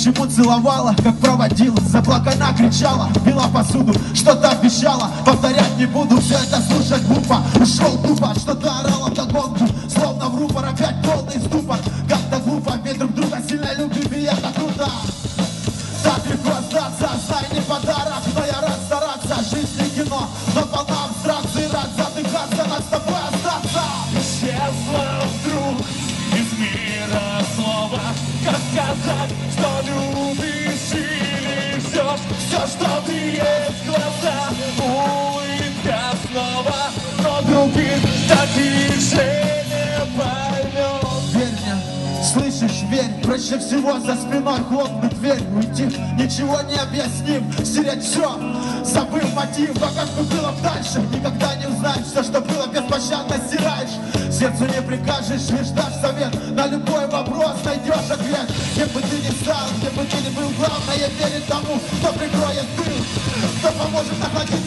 почему целовала, как проводила. Заплакана кричала, пила посуду, что-то обещала. Повторять не буду, все это слушать глупо. Ушел тупо, что-то орала вдогонку, словно в рупор, опять полный ступор. Как-то глупо, ведь друг друга сильно любим, и это круто. Так легко остаться, знай, не подарок, но я рад стараться. Жизнь не кино, но полна абстракции. Рад задыхаться, над тобой остаться. Исчезла вдруг из мира слова. Как сказать, что любишь или ждешь? Все, что ты есть, глаза, улыбка снова. Но других таких же не поймешь. Верь мне, слышишь, верь. Проще всего за спиной хлопнуть дверь. Уйти, ничего не объясним, стереть все, забыв мотив. А как бы было б дальше, никогда не узнаешь. Все, что было, беспощадно стираешь. Сердцу не прикажешь, лишь дашь совет. На любой вопрос найдешь ответ. Где бы ты ни стал, где бы ты ни был, главное верить тому, кто прикроет тыл, кто поможет находить